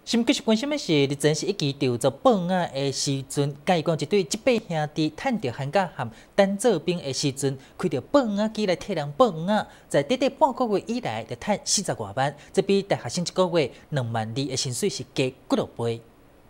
新闻局关心的是，日前是一期调查报案的时阵，甲伊讲一对7八兄弟趁着寒假和单做兵的时阵，开着报案机来替人报案，在短短半个月以来，就趁40多万，这比大学生一个月2万2的薪水是加几落倍。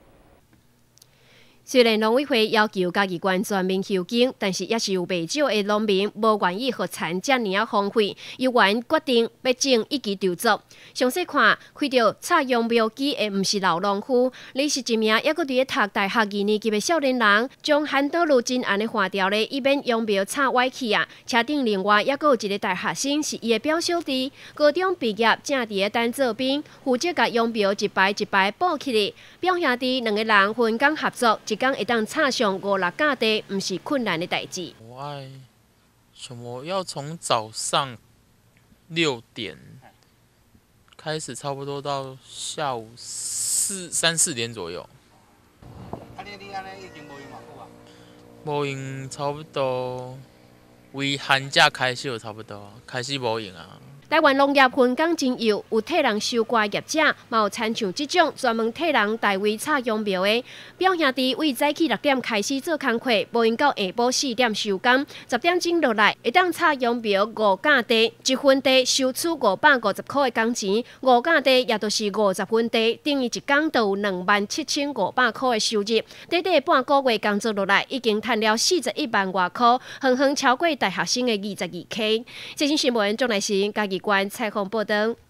虽然农委会要求家己县全面休耕，但是也是有不少的农民无愿意和田遮尔荒废，有缘决定要整一期调查。详细看，开着插秧苗机的毋是老农夫，而是一名还阁伫咧读大学2年级的少年人，将旱倒路真安尼划掉咧，以免秧苗插歪去啊。车顶另外还阁有一个大学生是伊的表小弟，高中毕业正伫咧单做兵，负责甲秧苗一排一排补起嚟。表兄弟2个人分工合作，一工会当插上5、6架地，毋是困难的代志。 我要从早上6点开始，差不多到下午3、4点左右。你安尼已经无用偌久啊？无用差不多，为寒假开始就差不多开始无用啊。 台湾农业分工真有，有替人收割业者，嘛有参像这种专门替人代为插秧苗的。表兄弟为早起6点开始做工课，无用到下晡4点收工，10点钟落来，会当插秧苗5架地，一分地收取550块的工钱，5架地也就是50分地，等于一工就有27500块的收入。短短半个月工作落来，已经赚了41万外块，远远超过大学生的22K。最新新闻，钟乃新家己县采访报道。